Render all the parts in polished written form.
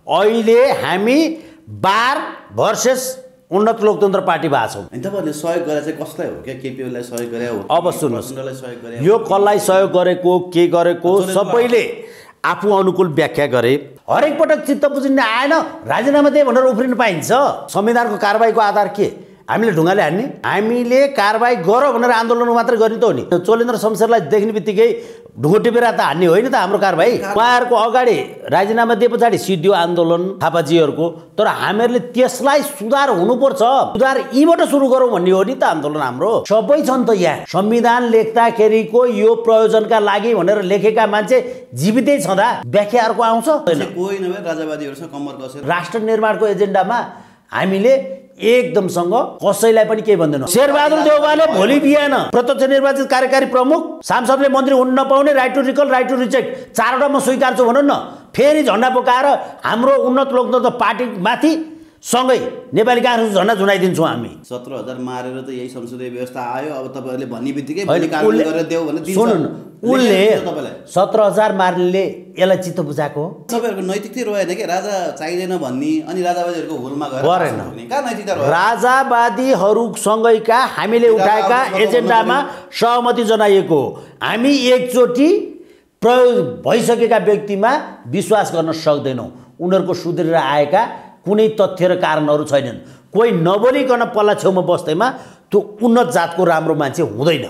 अहिले हामी बार भर्सेस उन्नत लोकतन्त्र पार्टी भएको छौँ। अनि तपाईँहरूले सहयोग गरे चाहिँ कसलाई हो क्या? केपी ओलीलाई सहयोग गरे हो? अब सुन्नुहोस्, सहयोग गरे यो कसलाई सहयोग गरेको के गरेको सबैले आफू अनुकूल व्याख्या गरे। हरेक पटक चित्त बुझिने आएन राजीनामा दिए भनेर उफ्रिन पाइन्छ? संविधानको कारबाहीको आधार के? हामीले ढुङ्गाले हान्ने? हामीले कारबाही गर भनेर आन्दोलन मात्रै गर्ने त हो नि। चोलेन्द्र शमशेरलाई देख्ने बित्तिकै ढुङ्गो टिपेर त हान्ने होइन त हाम्रो कारबाही। उहाँहरूको अगाडि राजीनामा दिए पछाडि सिद्धियो आन्दोलन थापाजीहरूको। तर हामीहरूले त्यसलाई सुधार हुनुपर्छ, सुधार यहीँबाट सुरु गरौँ भन्ने हो नि त आन्दोलन हाम्रो। सबै छन् त यहाँ। संविधान लेख्दाखेरिको यो प्रयोजनका लागि भनेर लेखेका मान्छे जीवितै छँदा व्याख्या अर्को आउँछ? कोही नभए राजावादीहरूसँग कम्मर कसेर राष्ट्र निर्माणको एजेन्डामा हामीले एकदमसँग कसैलाई पनि केही भन्दैनौँ। शेरबहादुर देउवाले भोलि बिहान प्रत्यक्ष निर्वाचित कार्यकारी प्रमुख, सांसदले मन्त्री हुन नपाउने, right to recall, right to reject, चारवटा म स्वीकार्छु भनौँ न, फेरि झन्डा बोकाएर हाम्रो उन्नत लोकतन्त्र पार्टीमाथि सँगै नेपाली काङ्ग्रेसको झन्डा झुनाइदिन्छौँ हामी। 17,000 मारेर त यही संसदीय व्यवस्था आयो। अब तपाईँहरूले भन्ने बित्तिकै गरेर देऊ भने सुन्नु, उसले 17,000 मार्नेले यसलाई चित्त बुझाएको हो? तपाईँहरूको नैतिकता रहेन कि राजा चाहिँदैन भन्ने, अनि राजावादीहरूको हुलमा गएर कहाँ नैतिकता रह्यो? राजावादीहरूसँगैका हामीले उठाएका एजेन्डामा सहमति जनाइएको। हामी एकचोटि प्रयोग भइसकेका व्यक्तिमा विश्वास गर्न सक्दैनौँ। उनीहरूको सुध्रेर आएका कुनै तथ्य र कारणहरू छैनन्। कोही नबोलिकन पल्ला छेउमा बस्दैमा त्यो उन्नत जातको राम्रो मान्छे हुँदैन।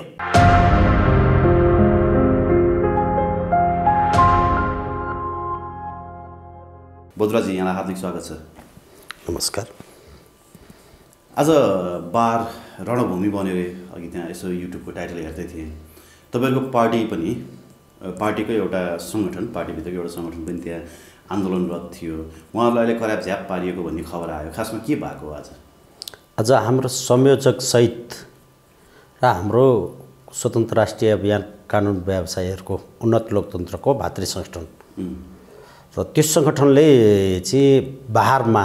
बोधराजी, यहाँलाई हार्दिक स्वागत छ। नमस्कार। आज बार रणभूमि बन्यो रे। अघि त्यहाँ यसो युट्युबको टाइटल हेर्दै थिएँ। तपाईँहरूको पार्टी पनि, पार्टीकै एउटा सङ्गठन, पार्टीभित्रको एउटा सङ्गठन पनि त्यहाँ आन्दोलनरत थियो। उहाँहरूलाई अहिले कराप झ्याप पारिएको भन्ने खबर आयो। खासमा के भएको हो आज? आज हाम्रो संयोजक सहित र हाम्रो स्वतन्त्र राष्ट्रिय अभियान कानुन व्यवसायीहरूको उन्नत लोकतन्त्रको भातृ सङ्गठन र त्यो सङ्गठनले चाहिँ बारमा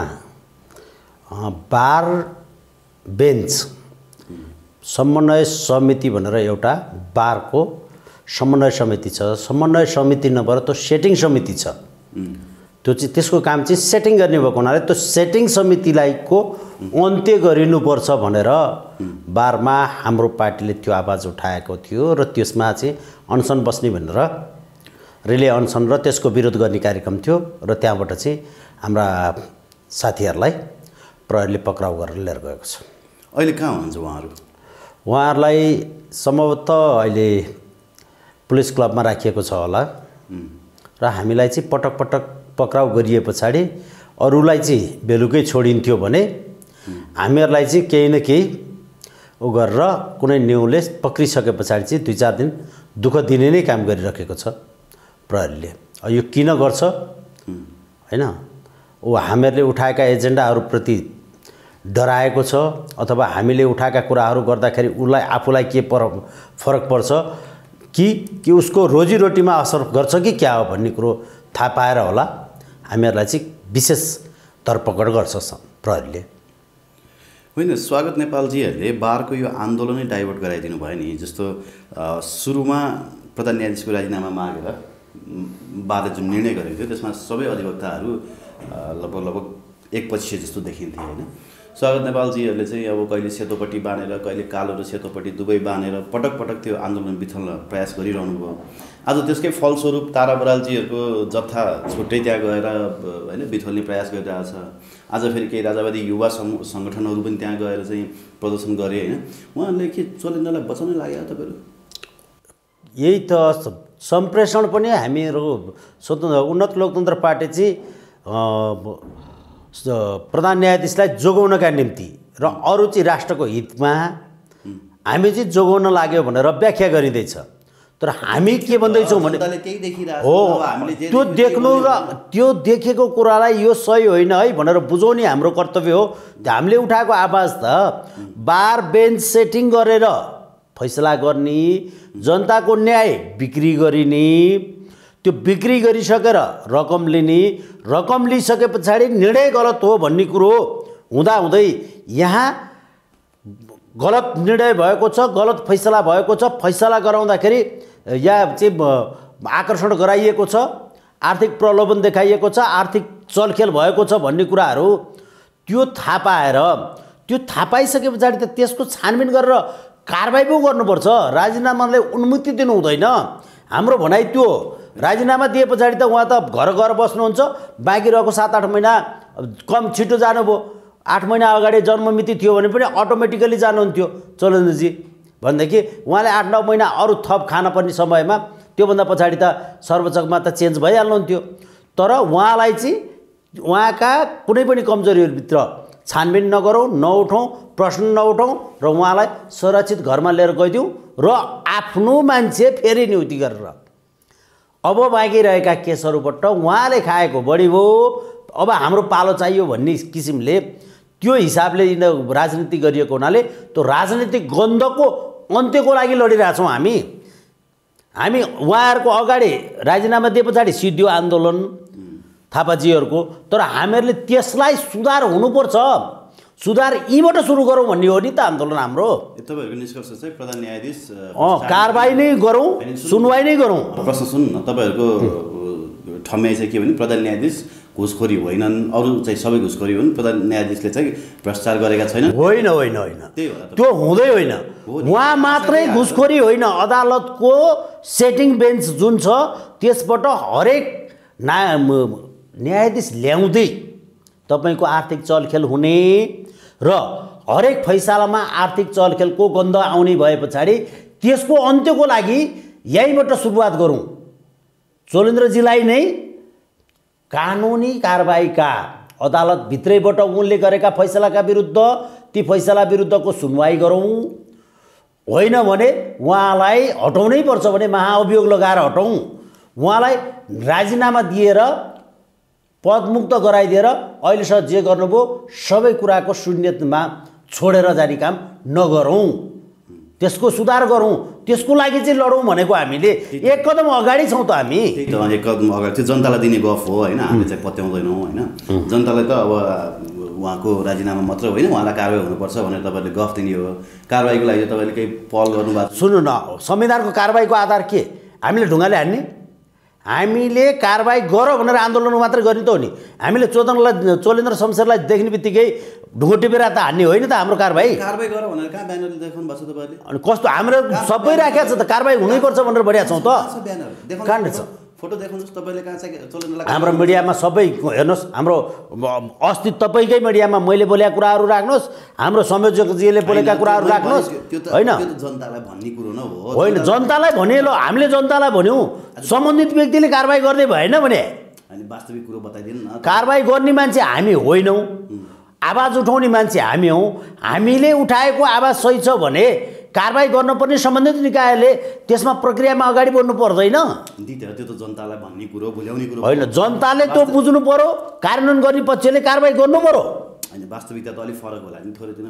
बार बेन्च समन्वय समिति भनेर एउटा बारको समन्वय समिति छ। समन्वय समिति नभएर त्यो सेटिङ समिति छ। त्यो चाहिँ त्यसको काम चाहिँ सेटिङ गर्ने भएको हुनाले त्यो सेटिङ समितिलाई को अन्त्य गरिनुपर्छ भनेर बारमा हाम्रो पार्टीले त्यो आवाज उठाएको थियो र त्यसमा चाहिँ अनसन बस्ने भनेर रिले अनसन र त्यसको विरोध गर्ने कार्यक्रम थियो र त्यहाँबाट चाहिँ हाम्रा साथीहरूलाई प्रहरीले पक्राउ गरेर लिएर गएको छ। अहिले कहाँ हुनुहुन्छ उहाँहरू? उहाँहरूलाई सम्भवतः अहिले पुलिस क्लबमा राखिएको छ होला र हामीलाई चाहिँ पटक पटक पक्राउ गरिए पछाडि अरूलाई चाहिँ बेलुकै छोडिन्थ्यो भने हामीहरूलाई चाहिँ केही न केही उ गरेर कुनै न्युले पक्रिसके पछाडि चाहिँ 2-4 दिन दुःख दिने नै काम गरिराखेको छ प्रहरीले। यो किन गर्छ हैन? ऊ हामीहरूले उठाएका एजेन्डाहरूप्रति डराएको छ अथवा हामीले उठाएका कुराहरू गर्दाखेरि उसलाई आफूलाई के फरक पर्छ कि उसको रोजीरोटीमा असर गर्छ कि क्या हो भन्ने कुरो थाहा पाएर होला हामीहरूलाई चाहिँ विशेष धरपकड गर्छ प्रहरीले। होइन, स्वागत नेपालजीहरूले बारको यो आन्दोलनै डाइभर्ट गराइदिनु भयो नि। जस्तो सुरुमा प्रधान न्यायाधीशको राजीनामा मागेर बारले जुन निर्णय गरेको थियो त्यसमा सबै अधिवक्ताहरू लगभग एकपक्षीय जस्तो देखिन्थे होइन। स्वागत नेपालजीहरूले चाहिँ अब कहिले सेतोपट्टि बाँधेर कहिले कालो र सेतोपट्टि दुवै बाँधेर पटक पटक त्यो आन्दोलन बिथल्न प्रयास गरिरहनु भयो। आज त्यसकै फलस्वरूप तारा बरालजीहरूको जत्था छुट्टै त्यहाँ गएर होइन बिथल्ने प्रयास गरिरहेछ। आज फेरि केही राजावादी युवा सङ्गठनहरू पनि त्यहाँ गएर चाहिँ प्रदर्शन गरे होइन। उहाँहरूले के चोलेन्द्रलाई बचाउनै लाग्यो तपाईँहरू? यही त सम्प्रेषण पनि हामीहरू स्वतन्त्र उन्नत लोकतन्त्र पार्टी चाहिँ प्रधान न्यायाधीशलाई जोगाउनका निम्ति र अरू चाहिँ राष्ट्रको हितमा हामी चाहिँ जोगाउन लाग्यो भनेर व्याख्या गरिँदैछ। तर हामी के भन्दैछौँ भने हो त्यो देख्नु र त्यो देखेको कुरालाई यो सही होइन है भनेर बुझाउने हाम्रो कर्तव्य हो। हामीले उठाएको आवाज त बार बेन्च सेटिङ गरेर फैसला गर्ने, जनताको न्याय बिक्री गरिने, त्यो बिक्री गरिसकेर रकम लिने, रकम लिइसके पछाडि निर्णय गलत हो भन्ने कुरो हुँदाहुँदै यहाँ गलत निर्णय भएको छ, गलत फैसला भएको छ। फैसला गराउँदाखेरि या चाहिँ आकर्षण गराइएको छ, आर्थिक प्रलोभन देखाइएको छ, आर्थिक चलखेल भएको छ भन्ने कुराहरू त्यो थाहा पाएर त्यो थाहा पाइसके पछाडि त त्यसको छानबिन गरेर कारबाही पो गर्नुपर्छ। राजीनामालाई उन्मुक्ति दिनु हुँदैन। हाम्रो भनाइ त्यो राजीनामा दिए पछाडि त उहाँ त घर घर बस्नुहुन्छ, बाँकी रहेको 7-8 महिना कम छिटो जानुभयो। 8 महिना अगाडि जन्ममिति थियो भने पनि अटोमेटिकली जानुहुन्थ्यो चोलेन्द्रजी, भनेदेखि उहाँले 8-9 महिना अरू थप खान पर्ने समयमा त्योभन्दा पछाडि त सर्वोच्चमा त चेन्ज भइहाल्नुहुन्थ्यो। तर उहाँलाई चाहिँ उहाँका कुनै पनि कमजोरीहरूभित्र छानबिन नगरौँ, नउठौँ, प्रश्न नउठौँ र उहाँलाई सुरक्षित घरमा लिएर गइदिउँ र आफ्नो मान्छे फेरि नियुक्ति गरेर अब बाँकी रहेका केसहरूबाट उहाँले खाएको बढी भयो, अब हाम्रो पालो चाहियो भन्ने किसिमले त्यो हिसाबले राजनीति गरिएको हुनाले त्यो राजनीतिक गन्धको अन्त्यको लागि लडिरहेछौँ हामी। उहाँहरूको अगाडि राजीनामा दिए पछाडि सिद्धियो आन्दोलन थापाजीहरूको, तर हामीहरूले त्यसलाई सुधार हुनुपर्छ। सुधार यहीँबाट सुरु गरौँ भन्ने हो नि त आन्दोलन हाम्रो। तपाईँहरूको निष्कर्ष चाहिँ प्रधान न्यायाधीश कारबाही नै गरौँ, सुनवाई नै गरौँ। प्रश्न सुन्नु न, तपाईँहरूको ठम्याइ चाहिँ के भने प्रधान न्यायाधीश घुसखोरी होइनन्, अरू चाहिँ सबै घुसखोरी हुन्, प्रधान न्यायाधीशले चाहिँ भ्रष्टाचार गरेका छैनन्। होइन होइन होइन, त्यो हुँदै होइन। उहाँ मात्रै घुसखोरी होइन, अदालतको सेटिङ बेन्च जुन छ त्यसबाट हरेक न्यायाधीश ल्याउँदै तपाईँको आर्थिक चलखेल हुने र हरेक फैसलामा आर्थिक चलखेलको गन्ध आउने भए पछाडि त्यसको अन्त्यको लागि यहीँबाट सुरुवात गरौँ। चोलेन्द्रजीलाई नै कानुनी कारबाहीका अदालतभित्रैबाट उनले गरेका फैसलाका विरुद्ध ती फैसला विरुद्धको सुनवाई गरौँ। होइन भने उहाँलाई हटाउनै पर्छ भने महाअभियोग लगाएर हटाउँ। उहाँलाई राजीनामा दिएर पदमुक्त गराइदिएर अहिलेसम्म जे गर्नुभयो सबै कुराको शून्यमा छोडेर जाने काम नगरौँ, त्यसको सुधार गरौँ। त्यसको लागि चाहिँ लडौँ भनेको हामीले एक कदम अगाडि छौँ त हामी। एक कदम अगाडि चाहिँ जनतालाई दिने गफ हो होइन, हामीले चाहिँ पत्याउँदैनौँ होइन। जनतालाई त अब उहाँको राजीनामा मात्र होइन, उहाँलाई कारबाही हुनुपर्छ भनेर तपाईँले गफ दिने हो। कारबाहीको लागि तपाईँले केही पहल गर्नुभएको? सुन्नु न, संविधानको कारबाहीको आधार के? हामीले ढुङ्गाले हान्ने? हामीले कारबाही गर भनेर आन्दोलन मात्रै गर्ने त हो नि। हामीले चोलेन्द्र शमशेरलाई देख्ने बित्तिकै ढुङ्गो टिपेर त हान्ने होइन त हाम्रो कारबाही। कारबाही गर भनेर कहाँ ब्यानरले देखाउनु भएको छ तपाईँले? अनि कस्तो हाम्रो सबै राखेको छ त, कारबाही हुनैपर्छ भनेर भनिरहेको छौँ त। कहाँ छ फोटो देखाउनुहोस् तपाईँले कहाँ चाहिँ चोलेन्द्रलाई? हाम्रो मिडियामा सबै हेर्नुहोस्, हाम्रो अस्ति तपाईँकै मिडियामा मैले बोलेका कुराहरू राख्नुहोस्, हाम्रो संयोजकजीले बोलेका कुराहरू राख्नुहोस्। होइन जनतालाई भन्ने कुरो न हो। होइन जनतालाई भने ल, हामीले जनतालाई भन्यौँ, सम्बन्धित व्यक्तिले कारबाही गर्दै भएन भने वास्तविक कुरो बताइदिनु न। कारबाही गर्ने मान्छे हामी होइनौँ, आवाज उठाउने मान्छे हामी हौँ। हामीले उठाएको आवाज सही छ भने कारबाही गर्नुपर्ने सम्बन्धित निकायले त्यसमा प्रक्रियामा अगाडि बढ्नु पर्दैन। त्यो त जनतालाई भन्ने कुरो, भुल्याउने कुरो होइन। जनताले त्यो बुझ्नु पर्यो, कार्यान्वयन गर्ने पक्षले कारबाही गर्नु पर्यो। होइन वास्तविकता त अलिक फरक होला नि, थोरै दिन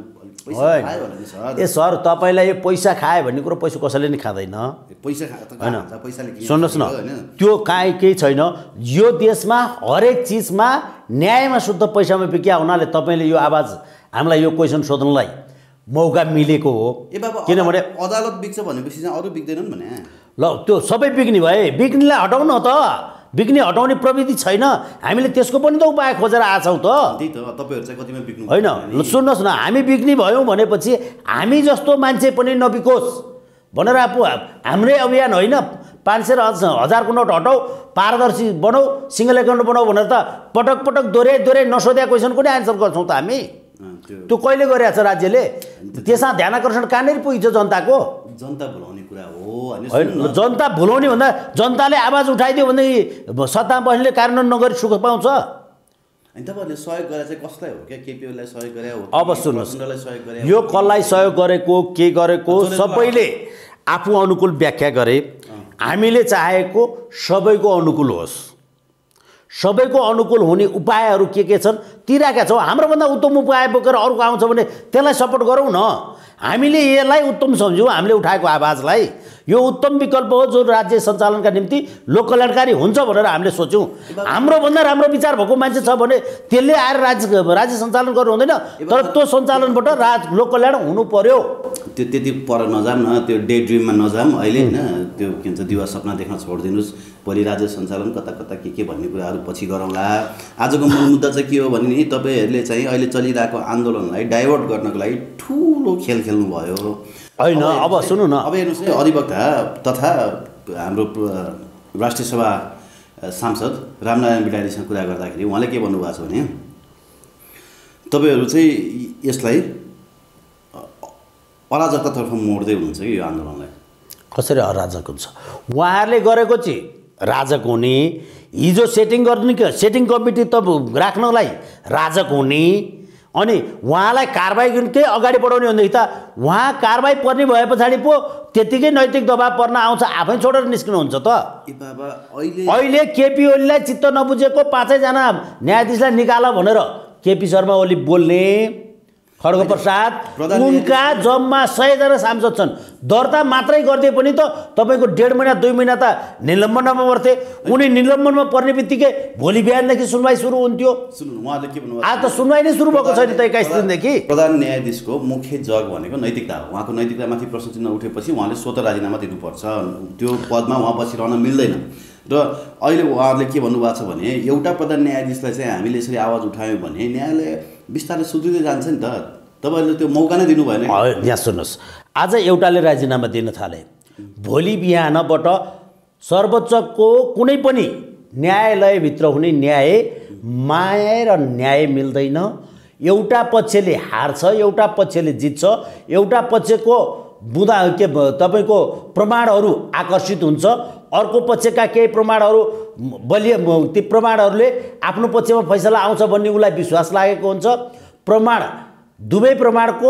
होइन। ए सर, तपाईँलाई यो पैसा खायो भन्ने कुरो पैसा कसैले नि खाँदैन। पैसा होइन, सुन्नुहोस् न, त्यो काहीँ केही छैन। यो देशमा हरेक चिजमा न्यायमा शुद्ध पैसामा बिक्या हुनाले तपाईँले यो आवाज हामीलाई यो क्वेसन सोध्नलाई मौका मिलेको हो। किनभने अदालत बिक्छ भनेपछि चाहिँ अरू बिक्दैनन् भने ल त्यो सबै बिक्ने भए, बिक्नेलाई हटाउनु त। बिक्ने हटाउने प्रविधि छैन, हामीले त्यसको पनि त उपाय खोजेर आछौँ त। त्यही त, तपाईँहरू चाहिँ कतिमा बिक्नु होइन। सुन्नुहोस् न, हामी बिक्ने भयौँ भनेपछि हामी जस्तो मान्छे पनि नबिकोस् भनेर हाम्रै अभियान होइन। 500 र 1000को नोट हटाऊ, पारदर्शी बनाऊ, सिङ्गल एकाउन्ट बनाऊ भनेर त पटक पटक दोहोऱ्याइ नसोध्या क्वेसनको नै आन्सर गर्छौँ त हामी। त्यो कहिले गरिरहेको छ राज्यले? त्यसमा ध्यान आकर्षण कहाँनिर पुगिन्छ जनताको? जनता भुलाउने कुरा हो होइन। जनता भुलाउने भन्दा जनताले आवाज उठाइदियो भनेदेखि सत्ता बस्नेले कार्यान्वयन नगरी सुख पाउँछ। अनि तपाईँहरूले सहयोग गरेर चाहिँ कसलाई हो क्या? केपीओलाई सहयोग गरे हो? अब सुन्नुहोस्, यो कसलाई सहयोग गरेको के गरेको सबैले आफू अनुकूल व्याख्या गरे। हामीले चाहेको सबैको अनुकूल होस्, सबैको अनुकूल हुने उपायहरू के छन् ती राखेका छौँ। हाम्रोभन्दा उत्तम उपाय बोकेर अर्को आउँछ भने त्यसलाई सपोर्ट गरौँ न। हामीले यसलाई उत्तम सम्झौँ, हामीले उठाएको आवाजलाई। यो उत्तम विकल्प हो जो राज्य सञ्चालनका निम्ति लोक कल्याणकारी हुन्छ भनेर हामीले सोच्यौँ। हाम्रोभन्दा राम्रो विचार भएको मान्छे छ भने त्यसले आएर राज्य सञ्चालन गर्नु हुँदैन, तर त्यो सञ्चालनबाट लोक कल्याण हुनु पर्यो। त्यो त्यति पर नजाम न, त्यो डे ड्रिममा नजाम अहिले होइन। त्यो के भन्छ दिवा सपना देख्न छोडिदिनुहोस्, भोलि राज्य सञ्चालन कता कता के भन्ने कुराहरू पछि गरौँला। आजको मूल मुद्दा चाहिँ के हो भने नि तपाईँहरूले चाहिँ अहिले चलिरहेको आन्दोलनलाई डाइभर्ट गर्नको लागि ठुलो खेल खेल्नुभयो होइन। अब सुन्नु न, अब हेर्नुहोस् है, अधिवक्ता तथा हाम्रो राष्ट्रिय सभा सांसद रामनारायण बिडारीसँग कुरा गर्दाखेरि उहाँले के भन्नुभएको छ भने तपाईँहरू चाहिँ यसलाई अराजकतातर्फ मोड्दै हुनुहुन्छ कि यो आन्दोलनलाई। कसरी अराजक हुन्छ? उहाँहरूले गरेको चाहिँ राजक हुने, हिजो सेटिङ गर्नु कि सेटिङ कमिटी त राख्नलाई राजक हुने, अनि उहाँलाई कारबाही केही अगाडि बढाउने भनेदेखि त उहाँ कारबाही पर्ने भए पछाडि पो त्यतिकै नैतिक दबाब पर्न आउँछ, आफै छोडेर निस्किनुहुन्छ त। अहिले केपी ओलीलाई चित्त नबुझेको 5 जना न्यायाधीशलाई निकाल भनेर केपी शर्मा ओली बोल्ने, खड्ग प्रसाद, उनका जम्मा 100 जना सांसद छन्। दर्ता मात्रै गरिदिए पनि त तपाईँको 1.5 महिना 2 महिना त निलम्बनमा पर्थे। उनी निलम्बनमा पर्ने बित्तिकै भोलि बिहानदेखि सुनवाई सुरु हुन्थ्यो। उहाँले के भन्नुभयो? आज त सुनवाई नै सुरु भएको छैन त 21 दिनदेखि। प्रधान न्यायाधीशको मुख्य जग भनेको नैतिकता हो। उहाँको नैतिकतामाथि प्रश्न चिन्ह उठेपछि उहाँले स्वतः राजीनामा दिनुपर्छ। त्यो पदमा उहाँ बसिरहन मिल्दैन। र अहिले उहाँहरूले के भन्नुभएको छ भने एउटा प्रधान न्यायाधीशलाई चाहिँ हामीले यसरी आवाज उठायौँ भने न्यायालय बिस्तारै सुध्रिँदै जान्छ नि त। तपाईँहरूले त्यो मौका नै दिनु भएन। यहाँ सुन्नुहोस्, आज एउटाले राजीनामा दिन थाले, भोलि बिहानबाट सर्वोच्चको कुनै पनि न्यायालयभित्र हुने न्याय माया र न्याय मिल्दैन। एउटा पक्षले हार्छ, एउटा पक्षले जित्छ, एउटा पक्षको बुँदा के तपाईँको प्रमाणहरू आकर्षित हुन्छ, अर्को पक्षका केही प्रमाणहरू बलियो, ती प्रमाणहरूले आफ्नो पक्षमा फैसला आउँछ भन्ने उसलाई विश्वास लागेको हुन्छ। प्रमाण दुवै प्रमाणको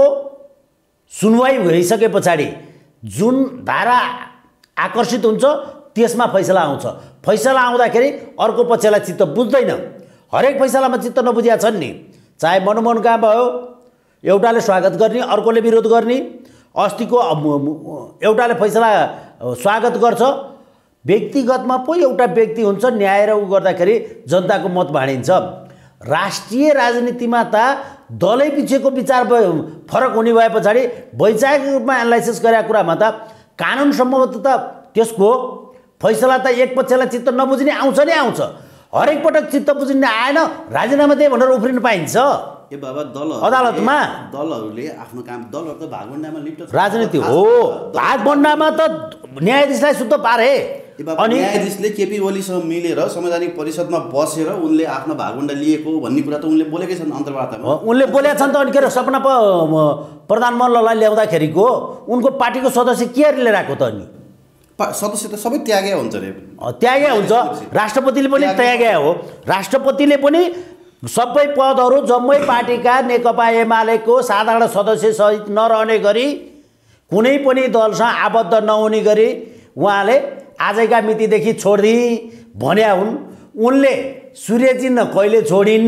सुनवाई भइसके पछाडि जुन धारा आकर्षित हुन्छ त्यसमा फैसला आउँछ। फैसला आउँदाखेरि अर्को पक्षलाई चित्त बुझ्दैन। हरेक फैसलामा चित्त नबुझिया छन् नि, चाहे मनोमनका भयो, एउटाले स्वागत गर्ने अर्कोले विरोध गर्ने। अस्तिको एउटाले फैसला स्वागत गर्छ, व्यक्तिगतमा पो एउटा व्यक्ति हुन्छ, न्याय र उ गर्दाखेरि जनताको मत भाँडिन्छ। राष्ट्रिय राजनीतिमा त दलै पिछेको विचार फरक हुने भए पछाडि वैचारिक रूपमा एनालाइसिस गरेको कुरामा त कानुन सम्भवतः त त्यसको फैसला त एक पक्षलाई चित्त नबुझ्ने आउँछ नै आउँछ। हरेक पटक चित्त बुझ्ने आएन राजीनामा दिए भनेर उफ्रिनु पाइन्छ ए बाबा। अदालतमा दलहरूले आफ्नो काम, दलहरू त भागभण्डामा लिप्त राजनीति हो। भागभण्डामा त न्यायाधीशलाई शुद्ध पारे। अनि न्यायाधीशले केपी ओलीसँग मिलेर संवैधानिक परिषदमा बसेर उनले आफ्नो भागभण्डा लिएको भन्ने कुरा त उनले बोलेकै छन् अन्तर्वार्तामा। उनले बोलेका छन् त। अनि के अरे सपना प्रधान मल्ललाई ल्याउँदाखेरिको उनको पार्टीको सदस्य के लिएर आएको त? अनि सदस्य त सबै त्यागे हुन्छ रे। त्यागे हुन्छ, राष्ट्रपतिले पनि त्यागे हो। राष्ट्रपतिले पनि सबै पदहरू जम्मै पार्टीका नेकपा एमालेको साधारण सदस्य सहित नरहने गरी कुनै पनि दलसँग आबद्ध नहुने गरी उहाँले आजका मितिदेखि छोड्दी भन्या हुन्। उनले सूर्य चिन्ह कहिले छोडिन्,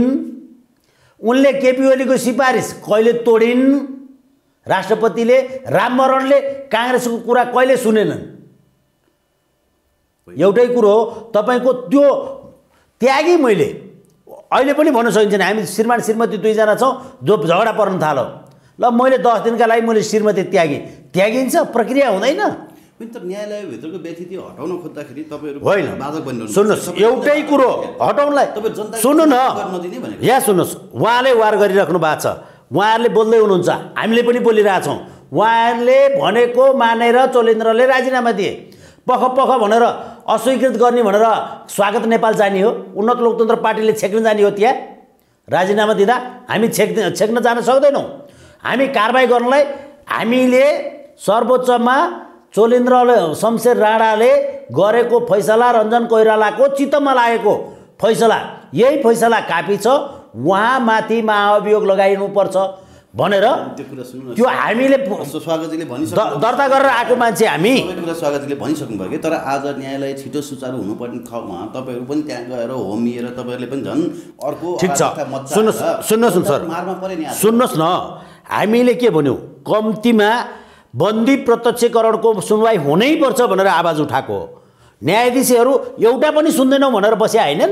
उनले केपी ओलीको सिफारिस कहिले तोडिन्। राष्ट्रपतिले राममरणले काङ्ग्रेसको कुरा कहिले सुनेनन्। एउटै कुरो हो, तपाईँको त्यो त्यागी मैले अहिले पनि भन्न सकिन्छ। हामी श्रीमान श्रीमती 2 जना छौँ जो झगडा पर्न थाल्यो, ल मैले 10 दिनका लागि मैले श्रीमती त्यागिन्छ, प्रक्रिया हुँदैन। तर न्यायालयभित्रको व्यतिथि हटाउन खोज्दाखेरि तपाईँहरू होइन, बाधक बन्नु। सुन्नुहोस्, एउटै कुरो हटाउनलाई सुन्नु न, यहाँ सुन्नुहोस्, उहाँले वार गरिराख्नु भएको छ, उहाँहरूले बोल्दै हुनुहुन्छ, हामीले पनि बोलिरहेछौँ। उहाँहरूले भनेको मानेर चोलेन्द्रले राजीनामा दिए। पख भनेर अस्वीकृत गर्ने भनेर स्वागत नेपाल जाने हो, उन्नत लोकतन्त्र पार्टीले छेक्न जाने हो। त्यहाँ राजीनामा दिँदा हामी छेक्न जान सक्दैनौँ। हामी कारबाही गर्नलाई हामीले सर्वोच्चमा चोलेन्द्र शमशेर राणाले गरेको फैसला, रञ्जन कोइरालाको चित्तमा लागेको फैसला, यही फैसला काफी छ, उहाँमाथि महाअभियोग लगाइनुपर्छ भनेर त्यो हामीले स्वागतजीले भनिसक्नु, दर्ता गरेर आएको मान्छे हामी। सबै कुरा स्वागतजीले भनिसक्नुभयो कि तर आज न्यायालय छिटो सुचारू हुनुपर्ने ठाउँमा तपाईँहरू पनि त्यहाँ गएर होमिएर तपाईँहरूले पनि झन् अर्को। ठिक छ, सुन्नुहोस् सर, सुन्नुहोस् न, हामीले के भन्यौँ, कम्तीमा बन्दी प्रत्यक्षकरणको सुनवाई हुनैपर्छ भनेर आवाज उठाएको। न्यायाधीशहरू एउटा पनि सुन्दैनौँ भनेर बसे हैनन्।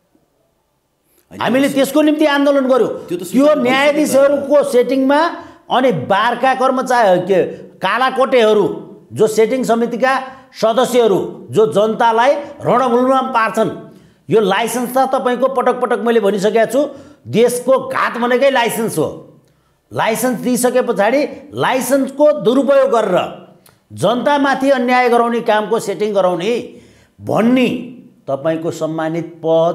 हामीले त्यसको निम्ति आन्दोलन गर्यौँ। त्यो न्यायाधीशहरूको सेटिङमा अनि बारका कर्मचारी के कालाकोटेहरू जो सेटिङ समितिका सदस्यहरू जो जनतालाई रणभूमिमा पार्छन्, यो लाइसेन्स त तपाईँको पटक पटक मैले भनिसकेको छु, देशको घात भनेकै लाइसेन्स हो। लाइसेन्स दिइसके पछाडि लाइसेन्सको दुरुपयोग गरेर जनतामाथि अन्याय गराउने कामको सेटिङ गराउने भन्ने तपाईँको सम्मानित पद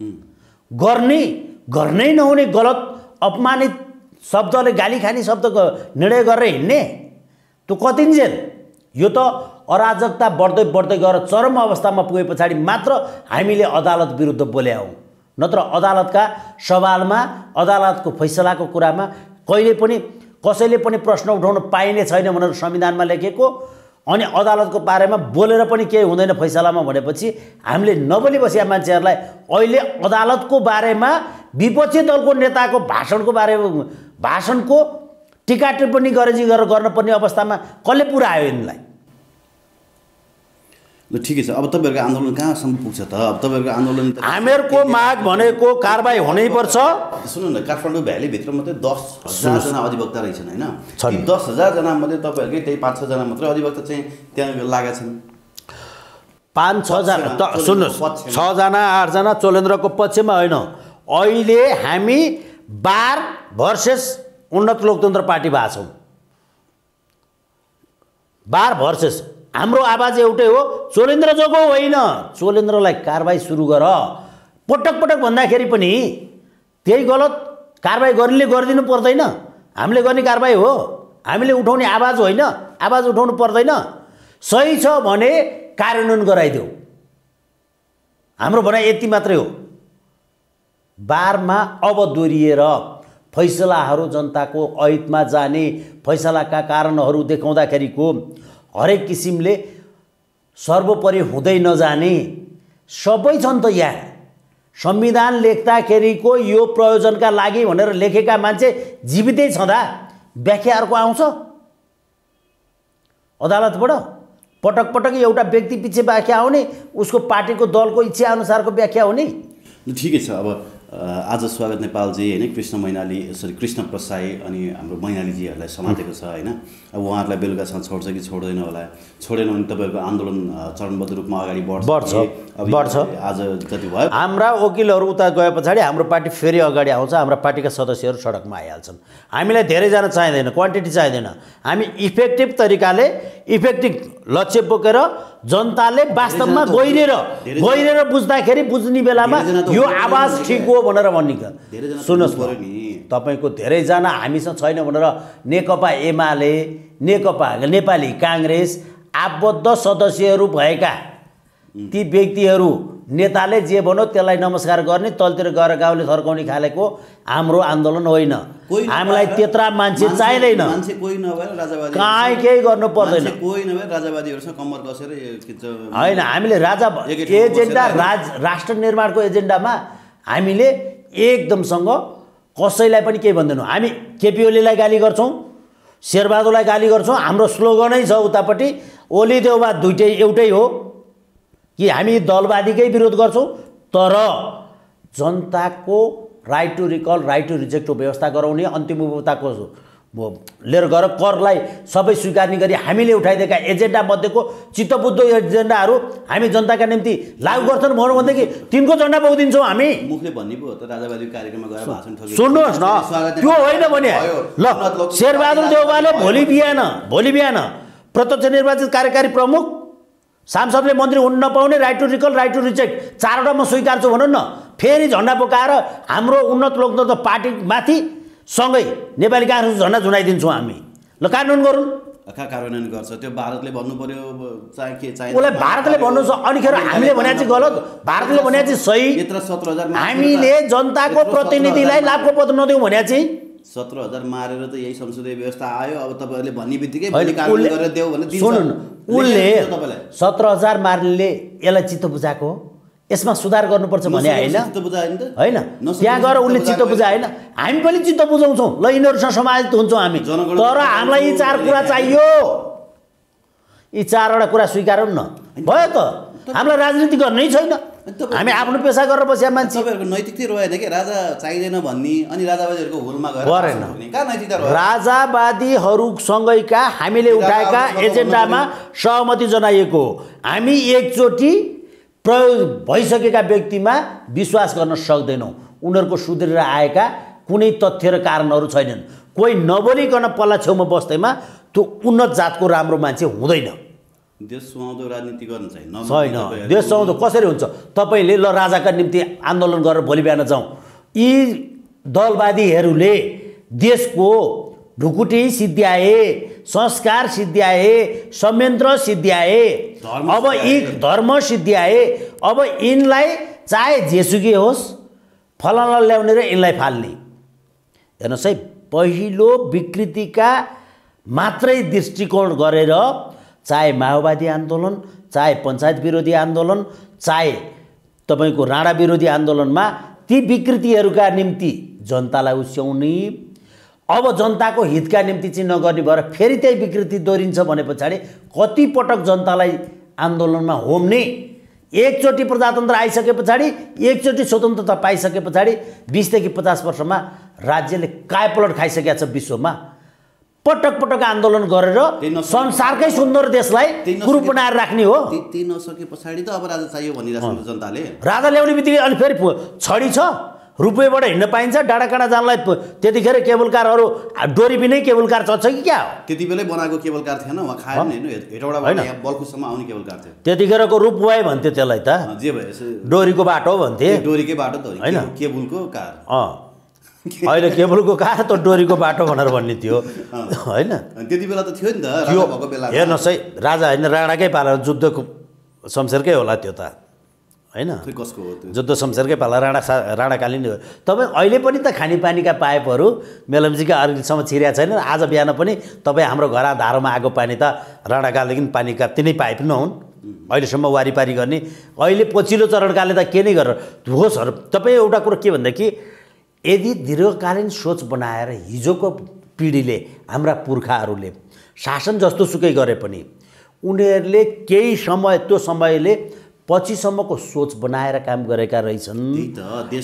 गर्नै नहुने गलत अपमानित शब्दले गाली खाने शब्दको निर्णय गरेर हिँड्ने त्यो कतिन्जेल? यो त अराजकता बढ्दै बढ्दै गएर चरम अवस्थामा पुगे पछाडि मात्र हामीले अदालत विरुद्ध बोले हौँ, नत्र अदालतका सवालमा अदालतको फैसलाको कुरामा कहिले पनि कसैले पनि प्रश्न उठाउन पाइने छैन भनेर संविधानमा लेखेको, अनि अदालतको बारेमा बोलेर पनि केही हुँदैन फैसलामा भनेपछि हामीले नबोली बसेका मान्छेहरूलाई अहिले अदालतको बारेमा विपक्षी दलको नेताको भाषणको टीका टिप्पणी गरेजी गरेर गर्नुपर्ने अवस्थामा कसले पुर्यायो यिनलाई? ल ठिकै छ, अब तपाईँहरूको आन्दोलन कहाँसम्म पुग्छ त? अब तपाईँहरूको आन्दोलन हामीहरूको माग भनेको कारबाही हुनैपर्छ। सुन्नु न, काठमाडौँ भ्यालीभित्र मात्रै 10,000 जना अधिवक्ता रहेछन् होइन? 10,000 जना मध्ये तपाईँहरूकै त्यही 5-6 जना मात्रै अधिवक्ता चाहिँ त्यहाँ लागेका छन्। 5-6 जना सुन्नुहोस्, 6 जना 8 जना चोलेन्द्रको पक्षमा होइन। अहिले हामी बार भर्सेस उन्नत लोकतन्त्र पार्टी भएको छौँ। बार भर्सेस हाम्रो आवाज एउटै हो, चोलेन्द्र जोगो होइन। चोलेन्द्रलाई कारबाही सुरु गर। पटक पटक भन्दाखेरि पनि त्यही गलत कारबाही गर्नेले गरिदिनु पर्दैन, हामीले गर्ने कारबाही हो। हामीले उठाउने आवाज होइन, आवाज उठाउनु पर्दैन। सही छ भने कार्यान्वयन गराइदेऊ, हाम्रो भनाइ यति मात्रै हो। बारमा अब दोहोरिएर फैसलाहरू जनताको अहितमा जाने, फैसलाका कारणहरू देखाउँदाखेरिको हरेक किसिमले सर्वोपरि हुँदै नजाने सबै छन् त यहाँ। संविधान लेख्दाखेरिको यो प्रयोजनका लागि भनेर लेखेका मान्छे जीवितै छँदा व्याख्या अर्को आउँछ अदालतबाट। पटक पटक एउटा व्यक्ति पछि व्याख्या आउने, उसको पार्टीको दलको इच्छा अनुसारको व्याख्या हुने। ठिकै छ। अब आज स्वागत नेपालजी होइन, कृष्ण प्रसाई अनि हाम्रो मैनालीजीहरूलाई समातेको छ होइन। अब उहाँहरूलाई बेलुकासँग छोड्छ कि छोड्दैन होला, छोडेन भने तपाईँहरूको आन्दोलन चरणबद्ध रूपमा अगाडि बढ्छ। आज जति भयो हाम्रा वकिलहरू उता गए पछाडि हाम्रो पार्टी फेरि अगाडि आउँछ। हाम्रा पार्टीका सदस्यहरू सडकमा आइहाल्छन्। हामीलाई धेरैजना चाहिँदैन, क्वान्टिटी चाहिँदैन। हामी इफेक्टिभ तरिकाले इफेक्टिभ लक्ष्य बोकेर जनताले वास्तवमा गहिरेर बुझ्दाखेरि बुझ्ने बेलामा यो आवाज ठिक हो भनेर भन्ने। सुन्नुहोस्, तपाईँको धेरैजना हामीसँग छैन भनेर नेकपा एमाले, नेकपा नेपाली काङ्ग्रेस आबद्ध सदस्यहरू भएका ती व्यक्तिहरू नेताले जे भन्यो त्यसलाई नमस्कार गर्ने, तलतिर गएर गाउँले थर्काउने खालेको हाम्रो आन्दोलन होइन। हामीलाई त्यत्रा मान्छे चाहिँदैन, कहीँ केही गर्नु पर्दैन। होइन, हामीले एजेन्डा राष्ट्र निर्माणको एजेन्डामा हामीले एकदमसँग कसैलाई पनि केही भन्दैनौँ। हामी केपी ओलीलाई गाली गर्छौँ, शेरबहादुरलाई गाली गर्छौँ। हाम्रो स्लोगनै छ उतापट्टि ओली देउबा दुइटै एउटै हो कि हामी दलवादीकै विरोध गर्छौँ, तर जनताको right to recall, right to रिजेक्टको व्यवस्था गराउने, अन्तिम उपभोक्ताको लिएर गएर करलाई सबै स्वीकार्ने गरी हामीले उठाइदिएका एजेन्डा मध्येको चित्तबुद्ध एजेन्डाहरू हामी जनताका निम्ति लागू गर्छन् भन्नु भनेदेखि तिनको झन्डा बोकिदिन्छौँ हामी। मुखले भन्ने पो त राजावादी कार्यक्रममा गएर भाषण ठोके। सुन्नुहोस् न, त्यो होइन भने ल शेरबहादुर देउवाले भोलि बिहान प्रत्यक्ष निर्वाचित कार्यकारी प्रमुख, सांसदले मन्त्री हुन नपाउने, right to recall, right to reject, 4वटा म स्वीकार्छु भनौँ न। फेरि झन्डा बोकाएर हाम्रो उन्नत लोकतन्त्र पार्टीमाथि सँगै नेपाली काङ्ग्रेसको झन्डा झुनाइदिन्छौँ हामी। ल कार्यान्वयन गरौँ। कार्यान्वयन गर्छ त्यो भारतले भन्नु पर्यो, चाहे के चाहे उसलाई भारतले भन्नु छ। अनिखेर हामीले भने चाहिँ गलत, भारतले भने चाहिँ सही। 17,000 हामीले जनताको प्रतिनिधिलाई लाभको पद नदिउँ भने चाहिँ 17,000 मारेर त यही संसदीय व्यवस्था आयो। अब तपाईँहरूले भन्ने बित्तिकै कार्यान्वयन गरेर देऊ भने सुन्नु, उसले 17,000 मार्नेले यसलाई चित्त बुझाएको हो, यसमा सुधार गर्नुपर्छ भने होइन। त्यहाँ गएर उसले चित्त बुझाएन, हामी पनि चित्त बुझाउँछौँ। ल यिनीहरूसँग समाजित हुन्छौँ हामी, तर हामीलाई यी 4 कुरा चाहियो। यी 4वटा कुरा स्वीकारौँ न, भयो त। हामीलाई राजनीति गर्नै छैन। हामी आफ्नो पेसा गरेर बसेका मान्छे। तपाईँहरूको नैतिकता रहेन कि राजा चाहिँदैन भन्ने अनि राजावादीहरूको हुलमा गएर गरेन। कहाँ नैतिकता रह्यो? राजावादीहरूसँगैका हामीले उठाएका एजेन्डामा सहमति जनाइएको। हामी एकचोटि प्रयोग भइसकेका व्यक्तिमा विश्वास गर्न सक्दैनौँ। उनीहरूको सुध्रेर आएका कुनै तथ्य र कारणहरू छैनन्। कोही नबोलिकन पल्ला छेउमा बस्दैमा त्यो उन्नत जातको राम्रो मान्छे हुँदैन। देश सुहाउँदो राजनीति गर्न छैन। छैन, देश सुहाउँदो कसरी हुन्छ? तपाईँले ल राजाका निम्ति आन्दोलन गरेर भोलि बिहान जाउँ, यी दलवादीहरूले देशको ढुकुटी सिद्ध्याए, संस्कार सिद्ध्याए, संयन्त्र सिद्ध्याए, अब यी धर्म सिद्ध्याए। अब यिनलाई चाहे जेसुकै होस् फलाना ल्याउने र यिनलाई फाल्ने। हेर्नुहोस् है, पहिलो विकृतिका मात्रै दृष्टिकोण गरेर चाहे माओवादी आन्दोलन, चाहे पञ्चायत विरोधी आन्दोलन, चाहे तपाईँको राणा विरोधी आन्दोलनमा ती विकृतिहरूका निम्ति जनतालाई उस्याउने, अब जनताको हितका निम्ति चाहिँ नगर्ने भएर फेरि त्यही विकृति दोहोरिन्छ भने पछाडि कति पटक जनतालाई आन्दोलनमा होम्ने। एकचोटि प्रजातन्त्र आइसके पछाडि, एकचोटि स्वतन्त्रता पाइसके पछाडि 20 देखि 50 वर्षमा राज्यले कायपलट खाइसकेको छ। विश्वमा पटक पटक आन्दोलन गरेर संसारकै सुन्दर देशलाई गुरु बनाएर राख्ने हो। त्यति नसके पछाडि त अब राजा चाहियो भनिरहेको जनताले। राजा ल्याउने बित्तिकै अनि फेरि छडी छ, रुपियाँबाट हिँड्न पाइन्छ। डाँडाकाँडा जानलाई त्यतिखेर केबल कारहरू डोरी बिनै केबल कार चल्छ कि क्या हो? त्यति बेलै बनाएको केबल कार थिएन, उहाँ खाएन होइन, हेटौडाबाट यहाँ बल्खुसम्म आउने केबल कार थियो। त्यतिखेरको रूपवाई भन्थ्यो त्यसलाई त, जे भएछ डोरीको बाटो भन्थे। डोरीकै बाटो त होइन, केबुलको कार। अहिले केबलको कार त डोरीको बाटो भनेर भन्ने थियो होइन। त्यति बेला त थियो नि त राजा भएको बेला। हेर्नुहोस् है, राजा होइन, राणाकै पाला जुद्धको शमशेरकै होला त्यो त होइन। कसको हो त्यो? जुद्ध शमशेरकै पाला, राणाकालीन। तपाईँ अहिले पनि त खानेपानीका पाइपहरू मेलम्चीका अरूसम्म छिरेको छैन। आज बिहान पनि तपाईँ हाम्रो घर धारोमा आएको पानी त राणाकालीन पानीका तिनै पाइप न हुन् अहिलेसम्म वारिपारी गर्ने। अहिले पछिल्लो चरणकाले त के नै गरेर होस्। तपाईँ एउटा कुरो के भन्दाखेरि यदि दीर्घकालीन सोच बनाएर हिजोको पिँढीले, हाम्रा पुर्खाहरूले शासन जस्तो सुकै गरे पनि उनीहरूले केही समय, त्यो समयले पछिसम्मको सोच बनाएर काम गरेका रहेछन्।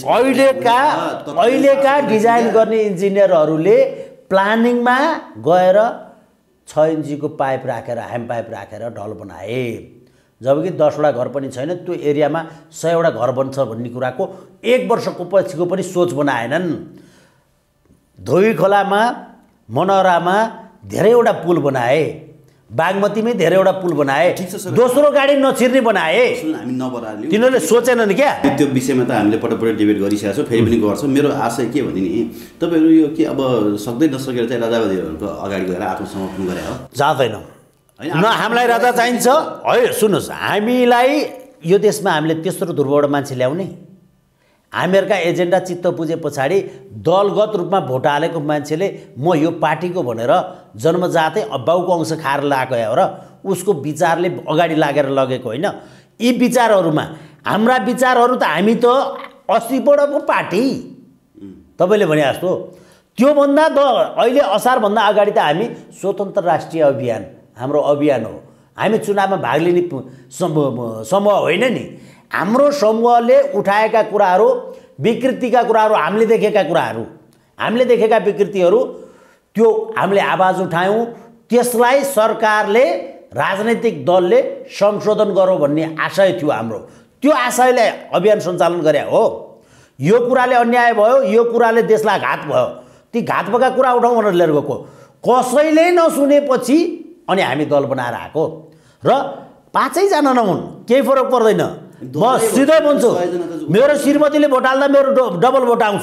अहिलेका डिजाइन गर्ने इन्जिनियरहरूले प्लानिङमा गएर 6 इन्चीको पाइप राखेर, ह्यान्ड पाइप राखेर ढल बनाए, जबकि 10वटा घर पनि छैन। त्यो एरियामा 100वटा घर बन्छ भन्ने कुराको 1 वर्षको पछिको पनि सोच बनाएनन्। धोबी खोलामा, मनोहरामा धेरैवटा पुल बनाए, बागमतीमै धेरैवटा पुल बनाए, दोस्रो गाडी नछिर्ने बनाए। हामी नबराल्यौँ, तिनीहरूले सोचेनन् क्या। त्यो विषयमा त हामीले पटक डिबेट गरिसकेका छौँ, फेरि पनि गर्छौँ। मेरो आशय के भने नि, तपाईँहरू यो के अब सक्दै नसकेर चाहिँ राजावादीहरूको अगाडि गएर आत्मसमर्पण गरे हो? जाँदैनौँ न, हामीलाई राजा चाहिन्छ है। सुन्नुहोस्, हामीलाई यो देशमा हामीले तेस्रो ध्रुवबाट मान्छे ल्याउने, हामीहरूका एजेन्डा चित्त बुझे पछाडि दलगत रूपमा भोट हालेको मान्छेले म यो पार्टीको भनेर जन्मजातै बाउको अंश खाएर लगाएको हो र उसको विचारले अगाडि लागेर लगेको होइन। यी विचारहरूमा हाम्रा विचारहरू त हामी त 80 पो पार्टी, तपाईँले भने जस्तो। त्योभन्दा अहिले असारभन्दा अगाडि त हामी स्वतन्त्र राष्ट्रिय अभियान हाम्रो अभियान हो। हामी चुनावमा भाग लिने समूह होइन नि। हाम्रो समूहले उठाएका कुराहरू, विकृतिका कुराहरू, हामीले देखेका कुराहरू, हामीले देखेका विकृतिहरू, त्यो हामीले आवाज उठायौँ। त्यसलाई सरकारले, राजनैतिक दलले संशोधन गरौँ भन्ने आशय थियो हाम्रो। त्यो आशयले अभियान सञ्चालन गरे हो। यो कुराले अन्याय भयो, यो कुराले देशलाई घात भयो, ती घात भएका कुरा उठाउँ भनेर लिएर गएको। कसैले नसुनेपछि अनि हामी दल बनाएर आएको र 5 जना नहुन्, केही फरक पर्दैन। म सिधै भन्छु, मेरो श्रीमतीले भोट हाल्दा मेरो डबल भोट आउँछ,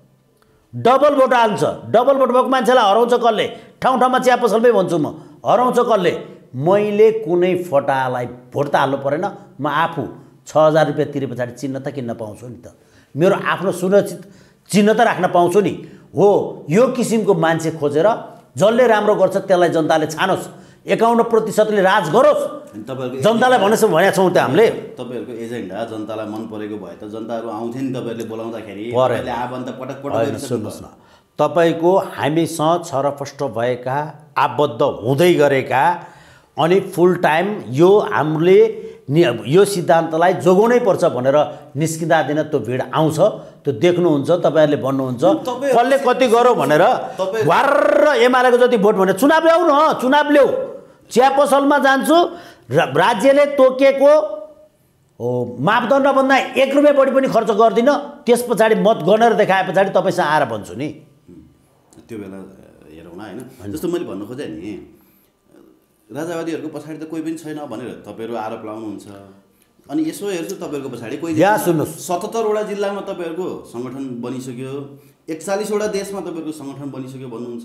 डबल भोट आउँछ। डबल भोट भएको मान्छेलाई हराउँछ कसले? ठाउँ ठाउँमा चिया पसलमै भन्छु म, हराउँछ कसले? मैले कुनै फटालाई भोट त हाल्नु परेन, म आफू 6000 रुपियाँ तिरे पछाडि चिन्ह त किन्न पाउँछु नि त। मेरो आफ्नो सुनिश्चित चिन्ह त राख्न पाउँछु नि। हो, यो किसिमको मान्छे खोजेर जसले राम्रो गर्छ त्यसलाई जनताले छानोस्, 51% राज गरोस्, जनतालाई भनेको छौँ त हामीले। तपाईँहरूको एजेन्डा जनतालाई मन परेको भए त जनताहरू आउँथे नि, तपाईँहरूले बोलाउँदाखेरि सुन्नुहोस् न, तपाईँको हामीसँग छरपष्ट भएका, आबद्ध हुँदै गरेका अनि फुल टाइम यो हामीले यो सिद्धान्तलाई जोगाउनै पर्छ भनेर निस्किँदा दिन त्यो भिड आउँछ। त्यो देख्नुहुन्छ, तपाईँहरूले भन्नुहुन्छ कसले कति गर्यो भनेर। वार एमालेको जति भोट भने चुनाव ल्याऊ न, चुनाव ल्याऊ। चिया पसलमा जान्छु, राज्यले तोकेको मापदण्डभन्दा 1 रुपियाँ बढी पनि खर्च गर्दिनँ, त्यस पछाडि मत गनेर देखाए पछाडि तपाईँसँग आएर भन्छु नि। त्यो बेला हेरौँ न होइन। जस्तो मैले भन्नु खोजेँ नि, राजावादीहरूको पछाडि त कोही पनि छैन भनेर तपाईँहरू आरोप लाउनुहुन्छ। अनि यसो हेर्छु तपाईँहरूको पछाडि कोही सुन्नुहोस्, 77वटा जिल्लामा तपाईँहरूको सङ्गठन बनिसक्यो, 41वटा देशमा तपाईँहरूको सङ्गठन बनिसक्यो भन्नुहुन्छ।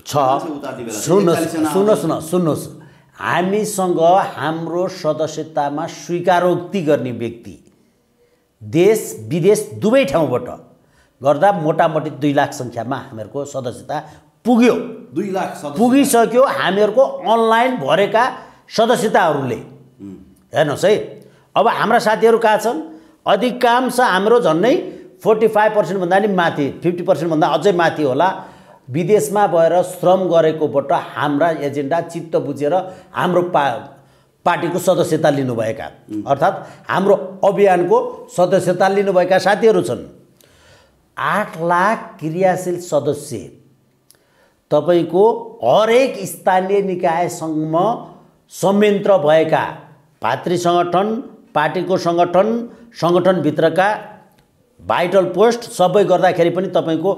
सुन्नुहोस्, हामीसँग हाम्रो सदस्यतामा स्वीकारोक्ति गर्ने व्यक्ति देश विदेश दुवै ठाउँबाट गर्दा मोटामोटी 2 लाख सङ्ख्यामा हामीहरूको सदस्यता पुग्यो। 2 लाख पुगिसक्यो हामीहरूको अनलाइन भरेका सदस्यताहरूले। हेर्नुहोस् है, अब हाम्रा साथीहरू कहाँ छन्? अधिकांश हाम्रो झन्डै 45% भन्दा नि माथि, 50% भन्दा अझै माथि होला, विदेशमा भएर श्रम गरेकोबाट हाम्रा एजेन्डा चित्त बुझेर हाम्रो पार्टीको सदस्यता लिनुभएका, अर्थात् हाम्रो अभियानको सदस्यता लिनुभएका साथीहरू छन्। 8 लाख क्रियाशील सदस्य तपाईको हरेक स्थानीय निकायसँग संयन्त्र भएका भातृ सङ्गठन, पार्टीको सङ्गठन, सङ्गठनभित्रका भाइटल पोस्ट सबै गर्दाखेरि पनि तपाईको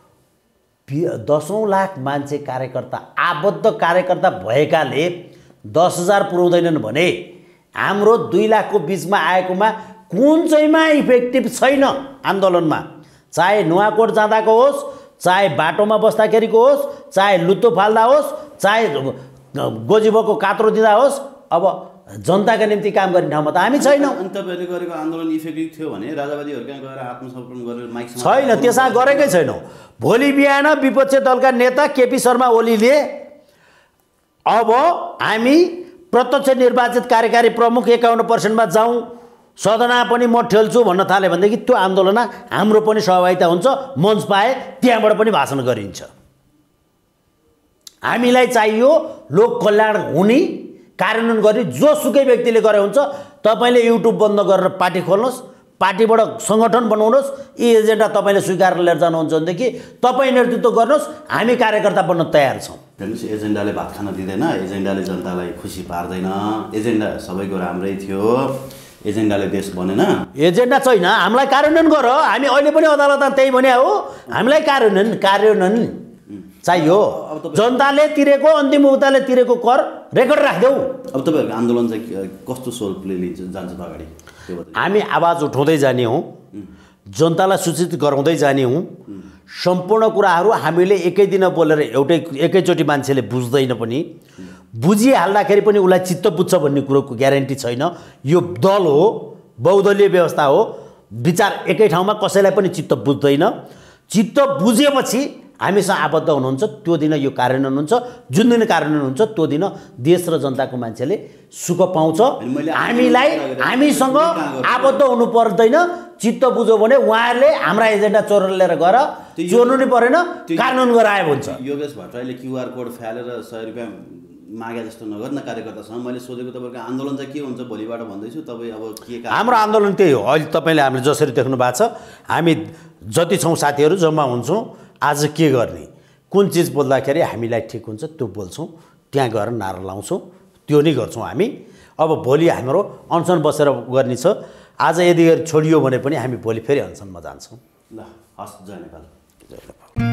10 लाख मान्छे कार्यकर्ता, आबद्ध कार्यकर्ता भएकाले 10,000 पुर्याउँदैनन् भने हाम्रो 2 लाखको बिचमा आएकोमा कुन चाहिँमा इफेक्टिभ छैन आन्दोलनमा। चाहे नुवाकोट जाँदाको होस्, चाहे बाटोमा बस्दाखेरिको होस्, चाहे लुत्तो फाल्दा होस्, चाहे गोजीबको कात्रो दिँदा होस्, अब जनताका निम्ति काम गर्ने ठाउँमा त हामी छैनौँ। अनि तपाईँहरूले गरेको आन्दोलन इफेक्टिभ थियो भने राजावादीहरू कहाँ गएर आत्मसमर्पण गरेर माइक छैन, त्यसमा गरेकै छैनौँ। भोलि बिहान विपक्षी दलका नेता केपी शर्मा ओलीले अब हामी प्रत्यक्ष निर्वाचित कार्यकारी प्रमुख 51% जाउँ, सदनमा पनि म ठेल्छु भन्न थाले भनेदेखि त्यो आन्दोलनमा हाम्रो पनि सहभागिता हुन्छ, मञ्च पाए त्यहाँबाट पनि भाषण गरिन्छ। हामीलाई चाहियो लोक कल्याण हुने, कार्यान्वयन गर्ने जोसुकै व्यक्तिले गरे हुन्छ। तपाईँले युट्युब बन्द गरेर पार्टी खोल्नुहोस्, पार्टीबाट सङ्गठन बनाउनुहोस्, यी एजेन्डा तपाईँले स्वीकार लिएर जानुहुन्छ भनेदेखि तपाईँ नेतृत्व गर्नुहोस्, हामी कार्यकर्ता बन्न तयार छौँ। हेर्नुहोस्, एजेन्डाले भात खान दिँदैन, एजेन्डाले जनतालाई खुसी पार्दैन। एजेन्डा सबैको राम्रै थियो, एजेन्डाले देश बनेन। एजेन्डा छैन, हामीलाई कार्यान्वयन गर। हामी अहिले पनि अदालतमा त्यही भने हो, हामीलाई कार्यान्वयन चाहियो। जनताले तिरेको, अन्तिम उपभोक्ताले तिरेको कर रेकर्ड राखिदेऊ। अब तपाईँहरूको आन्दोलन चाहिँ कस्तो स्वरूपले जान्छ त अगाडि? हामी आवाज उठाउँदै जाने हौँ, जनतालाई सूचित गराउँदै जाने हौँ। सम्पूर्ण कुराहरू हामीले एकै दिन बोलेर एकैचोटि मान्छेले बुझ्दैन पनि, बुझिहाल्दाखेरि पनि उसलाई चित्त बुझ्छ भन्ने कुरोको ग्यारेन्टी छैन। यो दल हो, बहुदलीय व्यवस्था हो, विचार एकै ठाउँमा कसैलाई पनि चित्त बुझ्दैन। चित्त बुझेपछि हामीसँग आबद्ध हुनुहुन्छ, त्यो दिन यो कार्यान्वयन हुन्छ। जुन दिन कार्यान्वयन हुन्छ त्यो दिन देश र जनताको मान्छेले सुख पाउँछ। हामीसँग आबद्ध हुनु पर्दैन। चित्त बुझ्यो भने उहाँहरूले हाम्रा एजेन्डा चोरेर लिएर गएर चोर्नु नै परेन, कार्यान्वयन गराए हुन्छ। योगेश भट्टराईले QR कोड फालेर 100 रुपियाँ मागे जस्तो नगर्न कार्यकर्तासँग। मैले सोधेको तपाईँको आन्दोलन चाहिँ के हुन्छ भोलिबाट भन्दैछु, तपाईँ अब के? हाम्रो आन्दोलन त्यही हो। अहिले तपाईँले हामीले जसरी देख्नु भएको छ, हामी जति छौँ साथीहरू जम्मा हुन्छौँ। आज के गर्ने, कुन चिज बोल्दाखेरि हामीलाई ठिक हुन्छ त्यो बोल्छौँ, त्यहाँ गएर नारा लाउँछौँ, त्यो नै गर्छौँ हामी। अब भोलि हाम्रो अनसन बसेर गर्ने छ। आज यदि छोडियो भने पनि हामी भोलि फेरि अनसनमा जान्छौँ। ल, हस्, जय नेपाल।